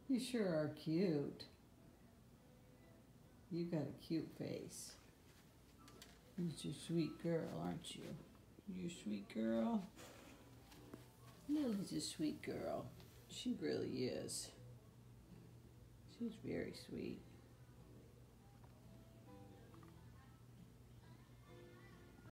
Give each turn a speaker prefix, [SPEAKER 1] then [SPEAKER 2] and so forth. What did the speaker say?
[SPEAKER 1] You sure are cute. You got a cute face. You're a sweet girl, aren't you? You a sweet girl? Lily's a sweet girl. She really is. She's very sweet.